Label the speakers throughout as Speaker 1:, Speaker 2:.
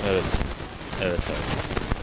Speaker 1: Evet. Evet abi.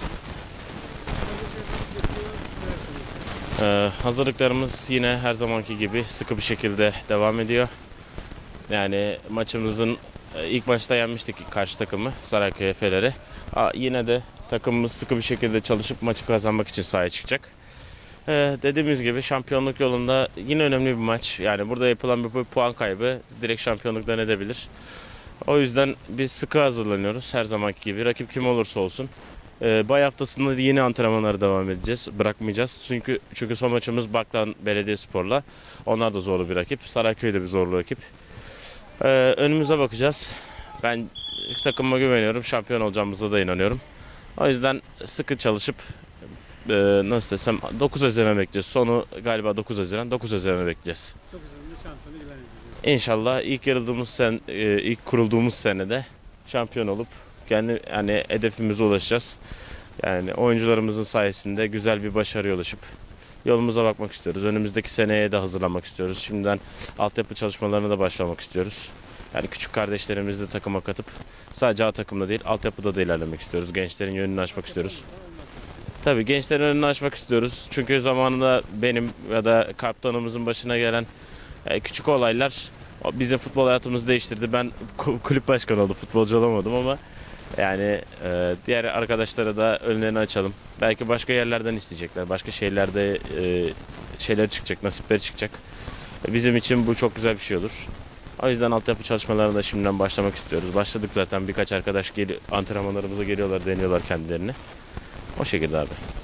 Speaker 1: Hazırlıklarımız yine her zamanki gibi sıkı bir şekilde devam ediyor. Yani maçımızın ilk maçta yenmiştik karşı takımı, Sarayköy Efe'leri. Yine de takımımız sıkı bir şekilde çalışıp maçı kazanmak için sahaya çıkacak. Dediğimiz gibi şampiyonluk yolunda yine önemli bir maç. Yani burada yapılan bir puan kaybı direkt şampiyonluktan edebilir. O yüzden biz sıkı hazırlanıyoruz her zamanki gibi. Rakip kim olursa olsun. Bay haftasında yeni antrenmanlara devam edeceğiz. Bırakmayacağız. Çünkü son maçımız Baklan Belediyespor'la. Onlar da zorlu bir rakip. Sarayköy de bir zorlu rakip. Önümüze bakacağız. Ben takımıma güveniyorum. Şampiyon olacağımıza da inanıyorum. O yüzden sıkı çalışıp nasıl desem 9 Haziran'a bekleyeceğiz. Sonu galiba 9 Haziran. 9 Haziran'a bekleyeceğiz.
Speaker 2: 9 Haziran'da şampiyonu ilan edeceğiz.
Speaker 1: İnşallah ilk kurulduğumuz senede şampiyon olup kendi yani hedefimize ulaşacağız. Yani oyuncularımızın sayesinde güzel bir başarıya ulaşıp yolumuza bakmak istiyoruz. Önümüzdeki seneye de hazırlanmak istiyoruz. Şimdiden altyapı çalışmalarına da başlamak istiyoruz. Yani küçük kardeşlerimizi de takıma katıp sadece A takımda değil altyapıda da ilerlemek istiyoruz. Gençlerin yönünü açmak istiyoruz. Tabii gençlerin önünü açmak istiyoruz. Çünkü zamanında benim ya da kaptanımızın başına gelen küçük olaylar bizim futbol hayatımızı değiştirdi. Ben kulüp başkanı oldum, futbolcu olamadım ama yani diğer arkadaşlara da önlerini açalım. Belki başka yerlerden isteyecekler, başka şehirlerde şeyler çıkacak, nasipleri çıkacak. Bizim için bu çok güzel bir şey olur. O yüzden altyapı çalışmalarına da şimdiden başlamak istiyoruz. Başladık zaten birkaç arkadaş antrenmanlarımıza geliyorlar, deniyorlar kendilerini. O şekilde abi.